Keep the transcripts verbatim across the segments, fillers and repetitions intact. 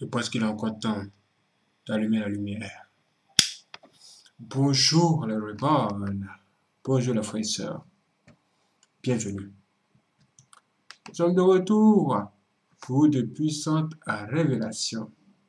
Je pense qu'il est encore temps d'allumer la lumière. Bonjour les reborn. Bonjour les frères et sœurs. Bienvenue. Nous sommes de retour pour de puissantes révélations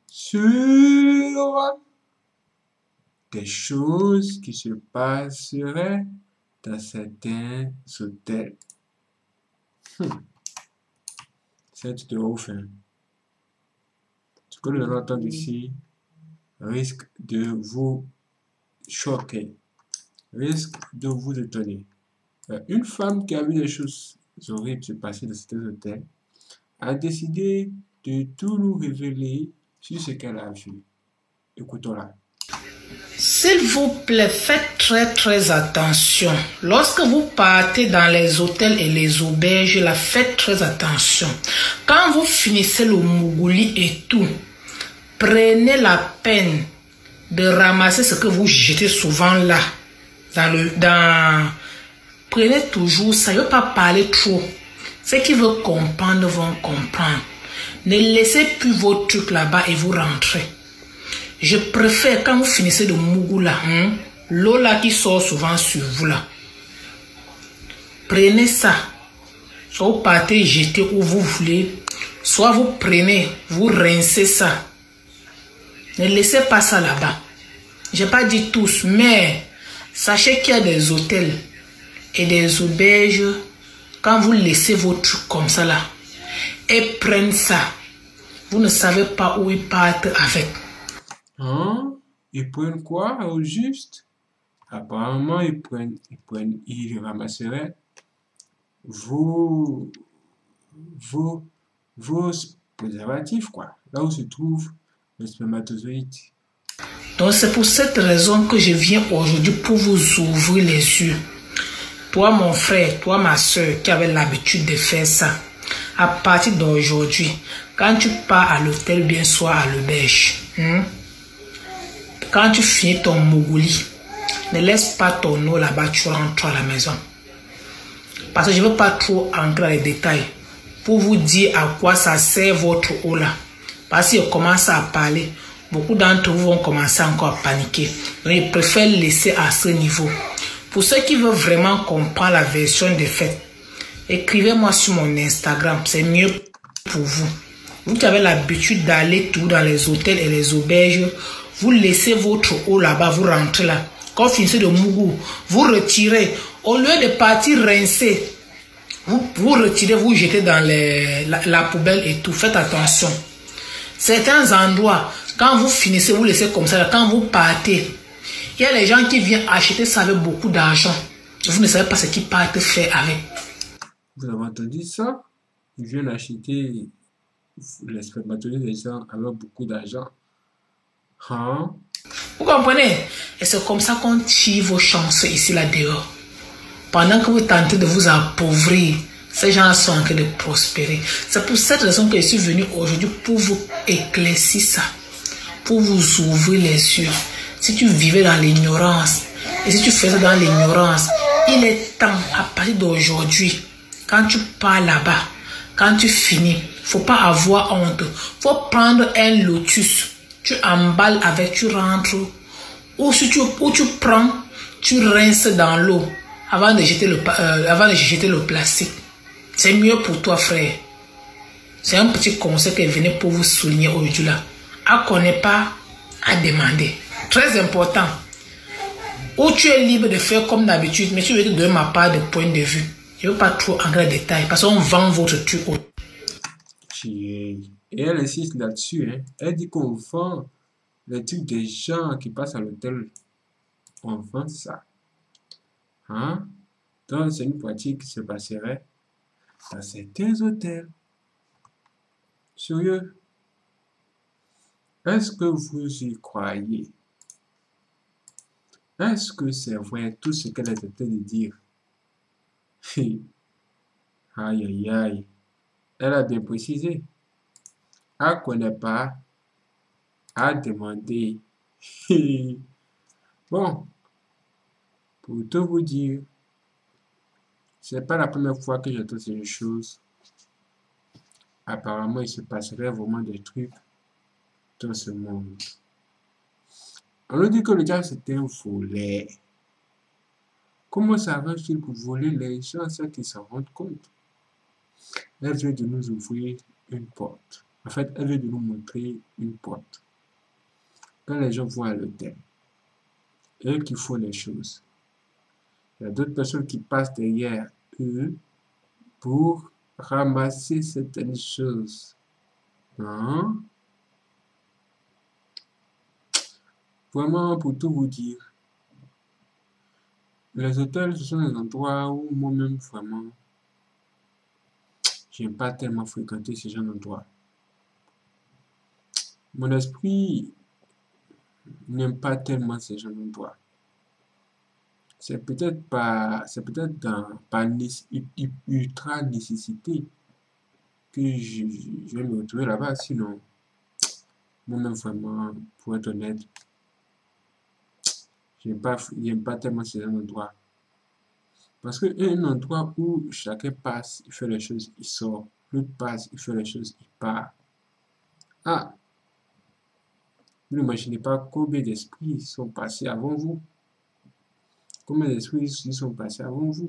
sur des choses qui se passeraient dans certains hôtels. Hmm. C'est de ouf, hein? Ce que nous allons entendre ici risque de vous choquer, risque de vous étonner. Une femme qui a vu des choses horribles se passer dans certains hôtels a décidé de tout nous révéler sur ce qu'elle a vu. Écoutons-la. S'il vous plaît, faites très très attention. Lorsque vous partez dans les hôtels et les auberges, là, faites très attention. Quand vous finissez le mougouli et tout, prenez la peine de ramasser ce que vous jetez souvent là. Dans le, dans... Prenez toujours ça. Je ne veux pas parler trop. Ceux qui veulent comprendre vont comprendre. Ne laissez plus vos trucs là-bas et vous rentrez. Je préfère quand vous finissez de mougou là, hein, l'eau là qui sort souvent sur vous là. Prenez ça. Soit vous partez jeter où vous voulez. Soit vous prenez, vous rincez ça. Ne laissez pas ça là-bas. Je n'ai pas dit tous, mais sachez qu'il y a des hôtels et des auberges. Quand vous laissez vos trucs comme ça là, et prennent ça, vous ne savez pas où ils partent avec. Hein? Ils prennent quoi au juste? Apparemment, ils prennent, ils prennent, ils ramasseraient vos, vos, vos préservatifs, quoi. Là où se trouve le spermatozoïde. Donc c'est pour cette raison que je viens aujourd'hui pour vous ouvrir les yeux. Toi mon frère, toi ma soeur qui avait l'habitude de faire ça, à partir d'aujourd'hui, quand tu pars à l'hôtel, bien soit à l'auberge, hein, quand tu finis ton mougouli, ne laisse pas ton eau là-bas, tu rentres à la maison. Parce que je ne veux pas trop entrer dans les détails pour vous dire à quoi ça sert votre eau là. Parce que si on commence à parler, beaucoup d'entre vous vont commencer encore à paniquer. Donc je préfère laisser à ce niveau. Pour ceux qui veulent vraiment comprendre la version des faits, écrivez-moi sur mon Instagram, c'est mieux pour vous. Vous qui avez l'habitude d'aller tout dans les hôtels et les auberges, vous laissez votre eau là-bas, vous rentrez là. Quand vous finissez de mougou, vous retirez. Au lieu de partir rincer, vous, vous retirez, vous jetez dans les, la, la poubelle et tout. Faites attention. Certains endroits, quand vous finissez, vous laissez comme ça. Là, quand vous partez, il y a les gens qui viennent acheter ça avec beaucoup d'argent. Vous ne savez pas ce qu'ils partent faire avec. Vous avez entendu ça? Ils viennent acheter les spermatozoïdes des gens avec beaucoup d'argent. Hein? Vous comprenez? Et c'est comme ça qu'on tire vos chances ici là dehors. Pendant que vous tentez de vous appauvrir, ces gens sont en train de prospérer. C'est pour cette raison que je suis venu aujourd'hui pour vous éclaircir ça, pour vous ouvrir les yeux. Si tu vivais dans l'ignorance, et si tu faisais dans l'ignorance, il est temps, à partir d'aujourd'hui, quand tu pars là-bas, quand tu finis, il ne faut pas avoir honte. Il faut prendre un lotus, tu emballes avec, tu rentres, ou si tu, ou tu prends, tu rinces dans l'eau avant de jeter le, euh, avant de jeter le plastique. C'est mieux pour toi, frère. C'est un petit conseil que je venais pour vous souligner aujourd'hui là. À connaître pas, à demander. Très important. Ou tu es libre de faire comme d'habitude, mais tu veux te donner ma part de point de vue. Je ne veux pas trop en gros détail parce qu'on vend votre truc. Et elle insiste là-dessus. Hein. Elle dit qu'on vend les trucs des gens qui passent à l'hôtel. On vend ça. Hein? Donc, c'est une pratique qui se passerait dans certains hôtels. Sérieux? Est-ce que vous y croyez? Est-ce que c'est vrai tout ce qu'elle est en train de dire? Aïe, aïe, aïe. Elle a bien précisé. Elle ne connaît pas. À demander. Bon, pour tout vous dire, c'est pas la première fois que j'entends ces choses. Apparemment, il se passerait vraiment des trucs dans ce monde. On nous dit que le diable c'est un voleur. Comment ça arrive-t-il pour voler les gens sans qu'ils s'en rendent compte? Elle vient de nous ouvrir une porte. En fait, elle vient de nous montrer une porte. Quand les gens vont à l'hôtel, eux qui font les choses, il y a d'autres personnes qui passent derrière eux pour ramasser certaines choses. Hein? Vraiment, pour tout vous dire, les hôtels, ce sont des endroits où moi-même, vraiment, j'aime pas tellement fréquenter ce genre d'endroits. Mon esprit n'aime pas tellement ce genre d'endroits. C'est peut-être pas, c'est peut-être dans, par ultra nécessité que je, je vais me retrouver là-bas. Sinon, moi-même, vraiment, pour être honnête, j'aime pas, j'aime pas tellement ce genre d'endroit. Parce que un endroit où chacun passe, il fait les choses, il sort. L'autre passe, il fait les choses, il part. Ah, vous n'imaginez pas combien d'esprits sont passés avant vous. Combien d'esprits sont passés avant vous.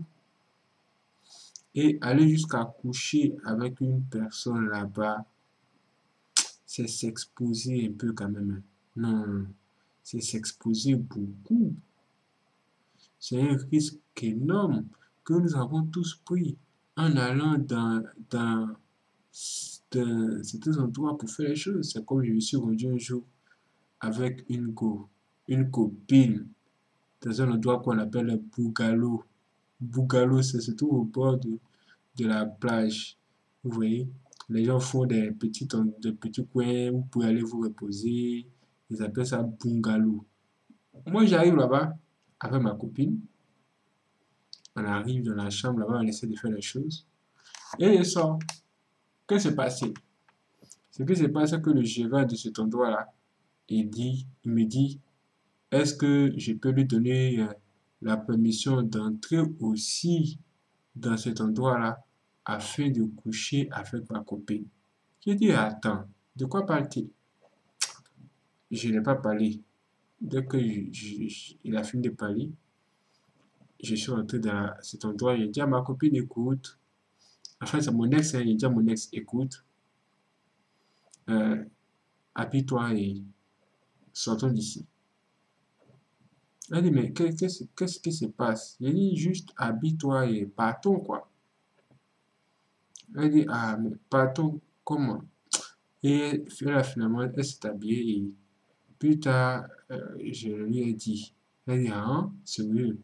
Et aller jusqu'à coucher avec une personne là-bas, c'est s'exposer un peu quand même. Non, c'est s'exposer beaucoup. C'est un risque énorme que nous avons tous pris en allant dans, dans, dans certains endroits pour faire les choses. C'est comme je me suis rendu un jour avec une, co, une copine dans un endroit qu'on appelle Bougalou. Bougalou, c'est surtout au bord de, de la plage. Vous voyez, les gens font des petits, des petits coins où vous pouvez aller vous reposer. Ils appellent ça bungalow. Moi, j'arrive là-bas avec ma copine. On arrive dans la chambre là-bas, on essaie de faire les choses. Et il sort. Qu'est-ce qui s'est passé? Ce qui s'est passé, c'est que le gérant de cet endroit-là, il dit, il me dit, est-ce que je peux lui donner euh, la permission d'entrer aussi dans cet endroit-là afin de coucher avec ma copine? J'ai dit, attends, de quoi parle-t-il? Je n'ai pas parlé. Dès que je, je, je, il a fini de parler, je suis rentré dans cet endroit, j'ai dit à ma copine, écoute, enfin c'est mon ex, hein, j'ai dit à mon ex, écoute, euh, habille-toi et sortons d'ici. Elle dit, mais qu'est-ce, qu'est-ce qui se passe? J'ai dit, juste habille-toi et partons, quoi. Elle dit, ah, mais partons, comment? Et là, finalement, elle s'est habillée et plus tard, euh, je lui ai dit, elle dit, ah, sérieux?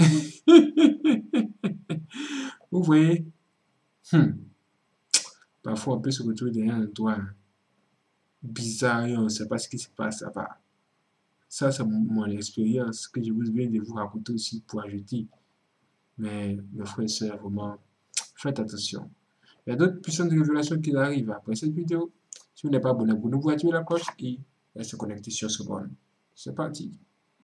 Vous voyez, hmm. Parfois on peut se retrouver derrière un toit bizarre et on ne sait pas ce qui se passe là-bas. Ça, c'est mon expérience que je vous viens de vous raconter aussi pour ajouter. Mais mes frères et sœurs, vraiment, faites attention. Il y a d'autres puissantes révélations qui arrivent après cette vidéo. Si vous n'êtes pas abonné, vous nous activez la cloche et restez connecté sur ce bon. C'est parti.